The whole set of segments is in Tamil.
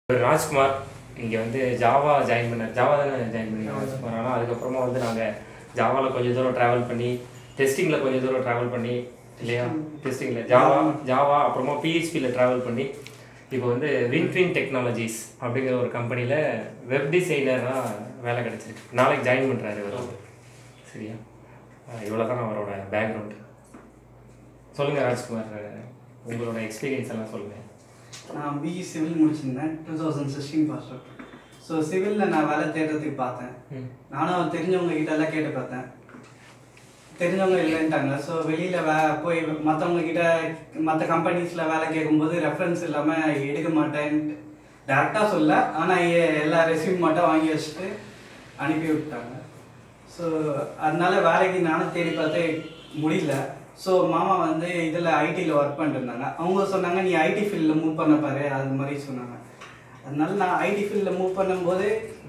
ராஜ்குமார் இங்கே வந்து ஜாவா ஜாயின் பண்ணார். ஜாவா தானே ஜாயின் பண்ணி ராஜ்குமார். ஆனால் அதுக்கப்புறமா வந்து நாங்கள் ஜாவாவில் கொஞ்சம் தூரம் ட்ராவல் பண்ணி, டெஸ்டிங்கில் கொஞ்சம் தூரம் ட்ராவல் பண்ணி, இல்லையா டெஸ்டிங்கில் ஜாவா அப்புறமா பிஹெச்பியில் ட்ராவல் பண்ணி இப்போ வந்து வின்ஃபின் டெக்னாலஜிஸ் அப்படிங்கிற ஒரு கம்பெனியில் வெப் டிசைனராக வேலை கிடச்சிருக்கு. நாளைக்கு ஜாயின் பண்ணுறாரு அவர். சரியா, இவ்வளோ தான் அவரோட பேக்ரவுண்டு. சொல்லுங்கள் ராஜ்குமார், உங்களோட எக்ஸ்பீரியன்ஸ் எல்லாம் சொல்லுங்கள். நான் பிஇ சிவில் முடிச்சிருந்தேன் 2016 பாஸ் அவுட். ஸோ சிவிலில் நான் வேலை தேடுறதுக்கு பார்த்தேன். நானும் தெரிஞ்சவங்க கிட்ட எல்லாம் கேட்டு பார்த்தேன். தெரிஞ்சவங்க இல்லைன்ட்டாங்க. ஸோ வெளியில் போய் மற்றவங்க கிட்ட மற்ற கம்பெனிஸில் வேலை கேட்கும்போது ரெஃபரன்ஸ் இல்லாமல் எடுக்க மாட்டேன்ட்டு டேரெக்டாக சொல்ல, ஆனால் எல்லா ரெஸ்யூம் மட்டும் வாங்கி வச்சுட்டு அனுப்பி விட்டாங்க. ஸோ அதனால வேலைக்கு நானும் தேடி பார்த்தே முடியல. ஸோ மாமா வந்து இதில் ஐடியில் ஒர்க் பண்ணிட்டு இருந்தாங்க. அவங்க சொன்னாங்க நீ ஐடி ஃபீல்டில் மூவ் பண்ண பாரு, அது மாதிரி சொன்னாங்க. அதனால நான் ஐடி ஃபீல்டில் மூவ் பண்ணும்போது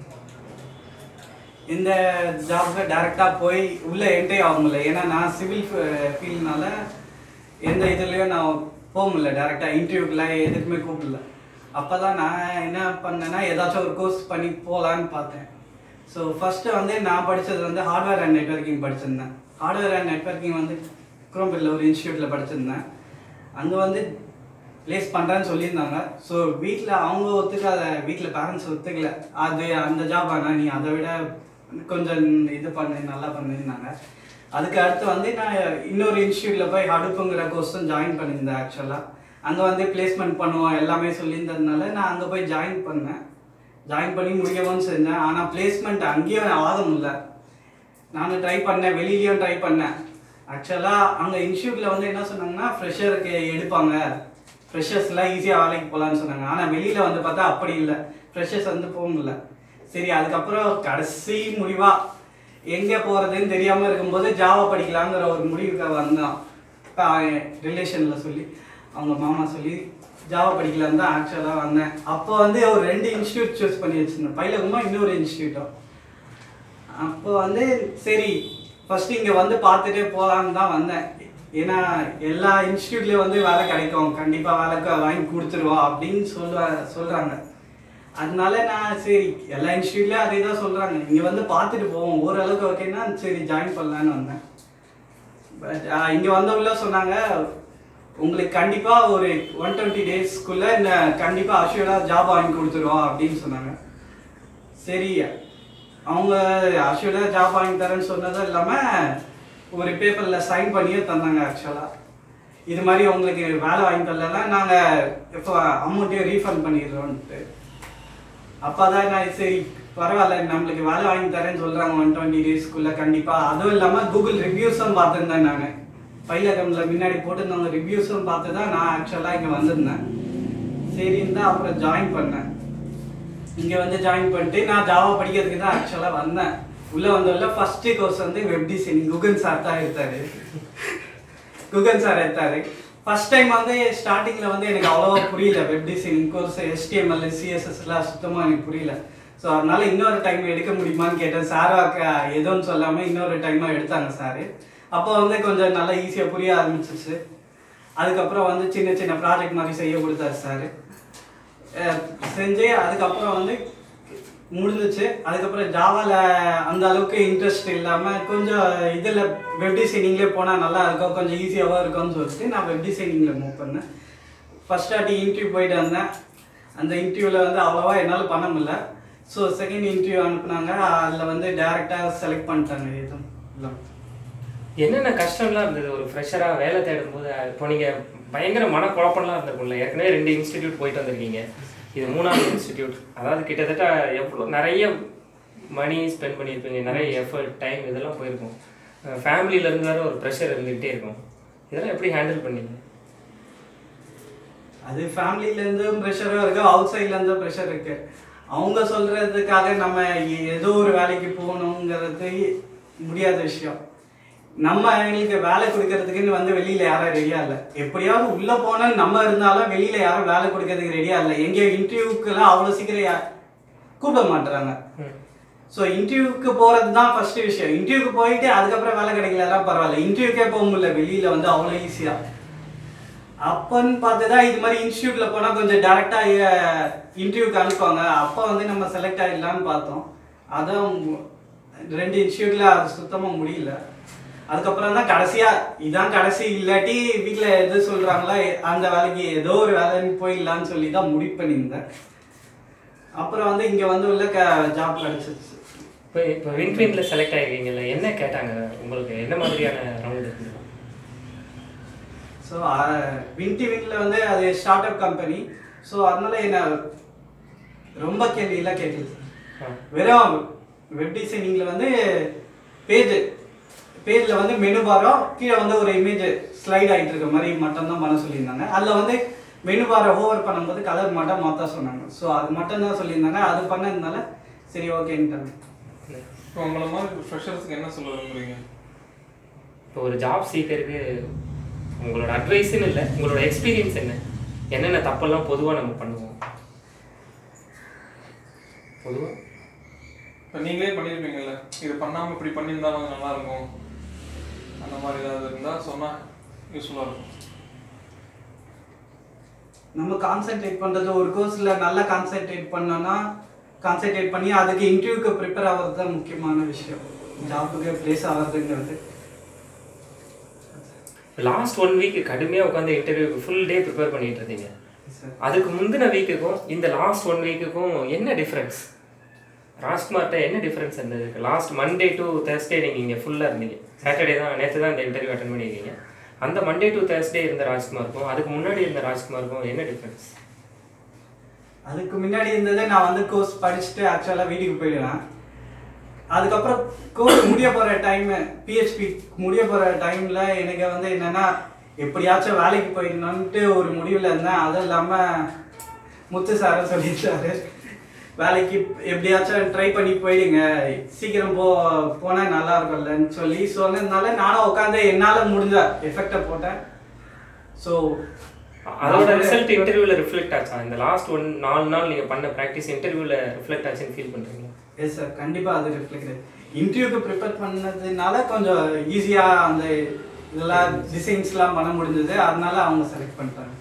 இந்த ஜாப்க்கு டேரெக்டாக போய் உள்ளே என்ட்ரி ஆக முடியல. ஏன்னா நான் சிவில் ஃபீல்ட்னால எந்த இதுலேயும் நான் போக முடியல. டேரெக்டாக இன்டர்வியூக்கெலாம் எதுக்குமே கூப்பிடல. அப்போ தான் நான் என்ன பண்ணேன்னா ஏதாச்சும் ஒரு கோர்ஸ் பண்ணி போகலான்னு பார்த்தேன். ஸோ ஃபஸ்ட்டு வந்து நான் படித்தது வந்து ஹார்ட்வேர் அண்ட் நெட்வொர்க்கிங் படிச்சிருந்தேன். ஹார்ட்வேர் அண்ட் நெட்வொர்க்கிங் வந்து குரோம்பேட்டில் ஒரு இன்ஸ்டியூட்டில் படிச்சிருந்தேன். அங்கே வந்து ப்ளேஸ் பண்ணுறேன்னு சொல்லியிருந்தாங்க. ஸோ வீட்டில் அவங்க ஒத்துக்காத, வீட்டில் பேரண்ட்ஸ் ஒத்துக்கல. அது அந்த ஜாப் ஆனால் நீ அதை விட கொஞ்சம் இது பண்ணு, நல்லா பண்ணியிருந்தாங்க. அதுக்கு அடுத்து வந்து நான் இன்னொரு இன்ஸ்டியூட்டில் போய் அடுப்புங்கிற கோர்ஸும் ஜாயின் பண்ணியிருந்தேன். ஆக்சுவலாக அங்கே வந்து பிளேஸ்மெண்ட் பண்ணுவோம் எல்லாமே சொல்லியிருந்ததுனால நான் அங்கே போய் ஜாயின் பண்ணேன். ஜாயின் பண்ணி முடிக்கவும் செஞ்சேன். ஆனால் பிளேஸ்மெண்ட் அங்கேயும் ஆதம் இல்லை. நானும் ட்ரை பண்ணேன், வெளியிலையும் ட்ரை பண்ணேன். ஆக்சுவலாக அங்கே இன்ஸ்டியூட்டில் வந்து என்ன சொன்னாங்கன்னா ஃப்ரெஷருக்கு எடுப்பாங்க, ஃப்ரெஷர்ஸ்லாம் ஈஸியாக வேலைக்கு போகலான்னு சொன்னாங்க. ஆனால் வெளியில் வந்து பார்த்தா அப்படி இல்லை, ஃப்ரெஷர்ஸ் வந்து போக முடியல. சரி, அதுக்கப்புறம் கடைசி முடிவாக எங்கே போகிறதுன்னு தெரியாமல் இருக்கும்போது ஜாவா படிக்கலாங்கிற ஒரு முடிவுக்கு வந்தான். இப்போ ரிலேஷனில் சொல்லி அவங்க மாமா சொல்லி ஜாவா படிக்கலான்னு தான் ஆக்சுவலாக வந்தேன். அப்போ வந்து ஒரு 2 இன்ஸ்டியூட் சூஸ் பண்ணி வச்சுருந்தேன். பைலகுமா இன்னொரு இன்ஸ்டியூட்டும். அப்போ வந்து சரி ஃபஸ்ட்டு இங்கே வந்து பார்த்துட்டே போகலான்னு தான் வந்தேன். ஏன்னா எல்லா இன்ஸ்டியூட்லேயும் வந்து வேலை கிடைக்கும், கண்டிப்பாக வேலைக்கு வாங்கி கொடுத்துருவோம் அப்படின்னு சொல்கிறாங்க. அதனால நான் சரி எல்லா இன்ஸ்டியூட்லேயும் அதே தான் சொல்கிறாங்க, இங்கே வந்து பார்த்துட்டு போவோம், ஓரளவுக்கு ஓகேன்னா சரி ஜாயின் பண்ணலான்னு வந்தேன். பட் இங்கே வந்தவங்கள சொன்னாங்க உங்களுக்கு கண்டிப்பாக ஒரு 120 டேஸ்க்குள்ளே இந்த கண்டிப்பாக அஷ்யூர்டாக ஜாப் வாங்கி கொடுத்துருவோம் அப்படின்னு சொன்னாங்க. சரி, அவங்க அஷ்யூர்டாக ஜாப் வாங்கி தரேன்னு சொன்னதும் இல்லாமல் ஒரு பேப்பரில் சைன் பண்ணியே தந்தாங்க. ஆக்சுவலாக இது மாதிரி உங்களுக்கு வேலை வாங்கி தரலாம், நாங்கள் இப்போ அமௌண்ட்டையும் ரீஃபண்ட் பண்ணிடுறோன்ட்டு. அப்போ தான் நான் சரி பரவாயில்ல நம்மளுக்கு வேலை வாங்கி தரேன்னு சொல்கிறாங்க 120 டேஸ்க்குள்ளே கண்டிப்பாக. அதுவும் இல்லாமல் கூகுள் ரிவ்யூஸும் பார்த்துருந்தேன். நான் பைலகமில் முன்னாடி போட்டுருந்தவங்க ரிவ்யூஸும் பார்த்து தான் நான் ஆக்சுவலாக இங்கே வந்திருந்தேன். சரின்னு தான் அப்புறம் ஜாயின் பண்ணேன். இங்கே வந்து ஜாயின் பண்ணிட்டு நான் ஜாவா படிக்கிறதுக்கு தான் ஆக்சுவலாக வந்தேன். உள்ளே வந்ததில்ல ஃபஸ்ட்டு கோர்ஸ் வந்து வெப் டிசைனிங் குகன் சார் தான் எடுத்தார். குகன் சார் எடுத்தார். ஃபஸ்ட் டைம் வந்து ஸ்டார்டிங்கில் வந்து எனக்கு அவ்வளோவா புரியல. வெப் டிசைனிங் கோர்ஸ் HTML CSSலாம் சுத்தமாக எனக்கு புரியல. ஸோ அதனால் இன்னொரு டைம் எடுக்க முடியுமான்னு கேட்டேன். சாராக எதுவும் சொல்லாமல் இன்னொரு டைமாக எடுத்தாங்க சார். அப்போ வந்து கொஞ்சம் நல்லா ஈஸியாக புரிய ஆரம்பிச்சிச்சு. அதுக்கப்புறம் வந்து சின்ன சின்ன ப்ராஜெக்ட் மாதிரி செய்ய கொடுத்தாரு சார். செஞ்சு அதுக்கப்புறம் வந்து முடிஞ்சிச்சு. அதுக்கப்புறம் ஜாவாவில் அந்த அளவுக்கு இன்ட்ரெஸ்ட் இல்லாமல் கொஞ்சம் இதில் வெப் டிசைனிங்லேயே போனால் நல்லா இருக்கும், கொஞ்சம் ஈஸியாகவும் இருக்கும்னு சொல்லிட்டு நான் வெப் டிசைனிங்கில் மூவ் பண்ணேன். ஃபஸ்ட் வாட்டி இன்டர்வியூ போயிட்டு வந்தேன். அந்த இன்டர்வியூவில் வந்து அவ்வளோவா என்னால் பண்ண முடியல. ஸோ செகண்ட் இன்டர்வியூ அனுப்புனாங்க. அதில் வந்து டேரெக்டாக செலக்ட் பண்ணிட்டாங்க. எதுவும் இல்லை. என்னென்ன கஷ்டம்லாம் இருந்தது ஒரு ஃப்ரெஷராக வேலை தேடும் போது? இப்போ நீங்கள் பயங்கர மனக்குழப்பம்லாம் இருந்திருக்கும்ல. ஏற்கனவே 2 இன்ஸ்டிடியூட் போயிட்டு வந்திருக்கீங்க, இது 3ஆவது இன்ஸ்டிடியூட். அதாவது கிட்டத்தட்ட எவ்வளோ நிறைய மணி ஸ்பெண்ட் பண்ணியிருப்பீங்க, நிறைய எஃபர்ட் டைம் இதெல்லாம் போயிருக்கும். ஃபேமிலியிலேருந்து வேறு ஒரு ப்ரெஷர் இருந்துகிட்டே இருக்கும். இதெல்லாம் எப்படி ஹேண்டில் பண்ணீங்க? அது ஃபேமிலியிலேருந்தும் ப்ரெஷரும் இருக்குது, அவுட் சைட்லேருந்தும் ப்ரெஷர் இருக்குது. அவங்க சொல்கிறதுக்காக நம்ம ஏதோ ஒரு வேலைக்கு போகணுங்கிறது முடியாத விஷயம். நம்ம எங்களுக்கு வேலை கொடுக்கறதுக்குன்னு வந்து வெளியில் யாரும் ரெடியாக இல்லை. எப்படியாவது உள்ளே போனால் நம்ம இருந்தாலும் வெளியில் யாரும் வேலை கொடுக்கறதுக்கு ரெடியாக இல்லை. எங்கேயோ இன்டர்வியூக்கெல்லாம் அவ்வளோ சீக்கிரம் கூப்பிட மாட்டுறாங்க. ஸோ இன்டர்வியூக்கு போகிறது தான் ஃபஸ்ட்டு விஷயம். இன்டர்வியூக்கு போயிட்டு அதுக்கப்புறம் வேலை கிடைக்கலலாம் பரவாயில்ல, இன்டர்வியூக்கே போக முடியல வெளியில் வந்து அவ்வளோ ஈஸியாக. அப்பன்னு பார்த்துதான் இது மாதிரி இன்ஸ்டியூட்ல போனால் கொஞ்சம் டேரெக்டாக இன்டர்வியூக்கு அனுப்புவாங்க. அப்போ வந்து நம்ம செலக்ட் ஆகிடலான்னு பார்த்தோம். அதான் 2 இன்ஸ்டியூட்ல அது சுத்தமாக முடியல. அதுக்கப்புறம் தான் கடைசியாக இதான் கடைசி, இல்லாட்டி வீட்டில் எது சொல்கிறாங்களோ அந்த வேலைக்கு ஏதோ ஒரு வேலைன்னு போயிடலான்னு சொல்லி தான் முடிவு பண்ணியிருந்தேன். அப்புறம் வந்து இங்கே வந்து உள்ள ஜாப் கிடச்சிச்சு. இப்போ வின்ட்வின்ல செலக்ட் ஆகிருக்கீங்கல்ல, என்ன கேட்டாங்க உங்களுக்கு, என்ன மாதிரியான ரவுண்ட் இருக்குது? ஸோ வின்ட்வின்ல வந்து அது ஸ்டார்ட் அப் கம்பெனி. ஸோ அதனால என்ன ரொம்ப கேள்வியெல்லாம் கேட்குது. வெறும் வெப் டிசைனிங்கில் வந்து பேஜில் வந்து மெனு பாரோ கீழே வந்து ஒரு இமேஜ் ஸ்லைட் ஆகிட்டு இருக்க மாதிரி மட்டும்தான் பண்ண சொல்லியிருந்தாங்க. அதில் வந்து மெனு பாரை ஓவர் பண்ணும்போது கலர் மட்டும் மாற்ற சொன்னாங்க. ஸோ அது மட்டும் தான் சொல்லியிருந்தாங்க. அது பண்ணதுனால சரி ஓகேன்ட்டாங்க. இப்போ உங்களை மாதிரி ஃப்ரெஷர்ஸ்க்கு என்ன சொல்ல விரும்புறீங்க? இப்போ ஒரு ஜாப் சீக்கருக்கு உங்களோட அட்வைஸ்ன்னு இல்லை, உங்களோட எக்ஸ்பீரியன்ஸ் என்னென்ன தப்பெல்லாம் பொதுவாக நம்ம பண்ணுவோம்? பொதுவாக இப்போ நீங்களே பண்ணியிருப்பீங்கல்ல, இது பண்ணாமல் இப்படி பண்ணியிருந்தாலும் நல்லா இருக்கும், அந்த மாதிரி ஏதாவது இருந்தால் சொன்னால் யூஸ்ஃபுல்லாக இருக்கும். நம்ம கான்சென்ட்ரேட் பண்ணுறது ஒரு கோர்ஸில் நல்லா கான்சென்ட்ரேட் பண்ணோன்னா கான்சென்ட்ரேட் பண்ணி அதுக்கு இன்டர்வியூக்கு ப்ரிப்பேர் ஆகிறது தான் முக்கியமான விஷயம். ஜாப்புக்கு ப்ளேஸ் ஆகிறதுங்கிறது. லாஸ்ட் 1 வீக் கடுமையாக உட்காந்து இன்டர்வியூக்கு ஃபுல் டே ப்ரிப்பேர் பண்ணிட்டு இருந்தீங்க. அதுக்கு முந்தின வீக்குக்கும் இந்த லாஸ்ட் 1 வீக்குக்கும் என்ன டிஃப்ரென்ஸ்? ராஜ்குமார்கிட்ட என்ன டிஃப்ரென்ஸ் இருந்தது? லாஸ்ட் மண்டே டு தேர்ஸ்டே நீங்கள் இங்கே ஃபுல்லாக இருந்தீங்க. சாட்டர்டே தான், நேற்று தான் இந்த இன்டர்வியூ அட்டன் பண்ணியிருக்கீங்க. அந்த மண்டே டு தேர்ஸ்டே இருந்த ராஜ்குமாருக்கும் அதுக்கு முன்னாடி இருந்த ராஜ்குமாருக்கும் என்ன டிஃப்ரென்ஸ்? அதுக்கு முன்னாடி இருந்தது நான் வந்து கோர்ஸ் படிச்சுட்டு ஆக்சுவலாக வீட்டுக்கு போயிடுவேன். அதுக்கப்புறம் கோர்ஸ் முடிய போகிற டைமு, பிஹெச்பி முடிய போகிற டைமில் எனக்கு வந்து என்னென்னா எப்படியாச்சும் வேலைக்கு போயிடணுன்ட்டு ஒரு முடிவில் இருந்தேன். அதுவும் இல்லாமல் முத்து சாரை சொல்லிட்டாரு, வேலைக்கு எப்படியாச்சும் ட்ரை பண்ணி போயிடுங்க, சீக்கிரம் போனால் நல்லா இருக்கும்லன்னு சொல்லி சொன்னதுனால நானும் உட்காந்து என்னால் முடிஞ்ச எஃபெக்டை போட்டேன். ஸோ அதோட ரிசல்ட் இன்டர்வியூவில் ரிஃப்ளெக்ட் ஆச்சா? இந்த லாஸ்ட் 4 நாள் நீங்கள் பண்ண ப்ராக்டிஸ் இன்டர்வியூவில் ரிஃப்ளெக்ட் ஆச்சுன்னு ஃபீல் பண்ணுறீங்களா? எஸ் சார், கண்டிப்பாக அது ரிஃப்ளெக்ட். இன்டர்வியூக்கு ப்ரிப்பேர் பண்ணதுனால கொஞ்சம் ஈஸியாக அந்த இதெல்லாம் டிசைன்ஸ்லாம் பண்ண முடிஞ்சது. அதனால அவங்க செலக்ட் பண்ணிட்டாங்க.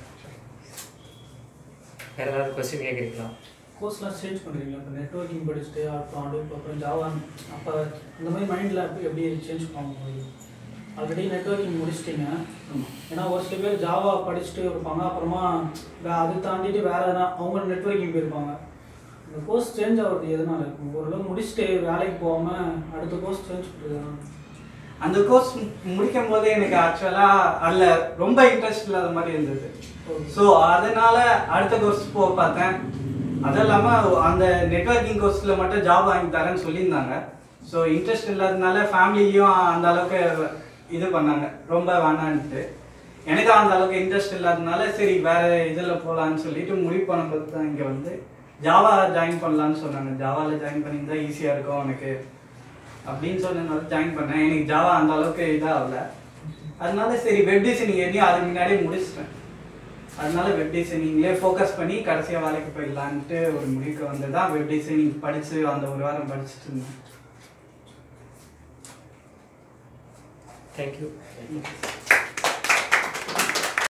வேறு ஏதாவது கொஸ்டின் கேட்குறீங்களா? கோர்ஸ்லாம் சேஞ்ச் பண்ணுறீங்களா? இப்போ நெட்வொர்க்கிங் படிச்சுட்டு அப்புறம் ஜாவா, அப்போ அந்த மாதிரி மைண்டில் எப்படி சேஞ்ச் பண்ண முடியும்? ஆல்ரெடி நெட்வொர்க்கிங் முடிச்சிட்டிங்க. ஏன்னா ஒரு சில பேர் ஜாவா படிச்சுட்டு இருப்பாங்க, அப்புறமா அதை தாண்டிட்டு வேறு எதனா அவங்க நெட்வொர்க்கிங் போயிருப்பாங்க. இந்த கோர்ஸ் சேஞ்ச் ஆகிறது எதனால இருக்கும்? ஓரளவு முடிச்சுட்டு வேலைக்கு போகாமல் அடுத்த கோர்ஸ் சேஞ்ச் பண்ணுறது. அந்த கோர்ஸ் முடிக்கும் போதே எனக்கு ஆக்சுவலாக அதில் ரொம்ப இன்ட்ரெஸ்ட் இல்லாத மாதிரி இருந்தது. ஸோ அதனால அடுத்த கோர்ஸ் பார்த்தேன். அதுவும் இல்லாமல் அந்த நெட்வொர்க்கிங் கோர்ஸில் மட்டும் ஜாப் வாங்கி தரேன்னு சொல்லியிருந்தாங்க. ஸோ இன்ட்ரெஸ்ட் இல்லாததுனால ஃபேமிலியும் அந்த அளவுக்கு இது பண்ணாங்க, ரொம்ப வேணான்ட்டு. எனக்கு அந்த அளவுக்கு இன்ட்ரெஸ்ட் இல்லாததுனால சரி வேறு இதில் போகலான்னு சொல்லிட்டு முடிவு பண்ணும்போது தான் இங்கே வந்து ஜாவா ஜாயின் பண்ணலான்னு சொன்னாங்க. ஜாவாவில் ஜாயின் பண்ணியிருந்தா ஈஸியாக இருக்கும் எனக்கு அப்படின்னு சொன்னதுனால ஜாயின் பண்ணேன். எனக்கு ஜாவா அந்த அளவுக்கு இதாக ஆகல. அதனால சரி வெப் டிசைனிங் எதையும் அதுக்கு முன்னாடியே முடிச்சிட்டேன். அதனால வெப் டிசைனிங்லேயே ஃபோக்கஸ் பண்ணி கடைசியாக வேலைக்கு போயிடலான்ட்டு ஒரு முடிவுக்கு வந்து தான் வெப் டிசைனிங் படித்து அந்த 1 வாரம் படிச்சுட்டு இருந்தேன். தேங்க்யூ.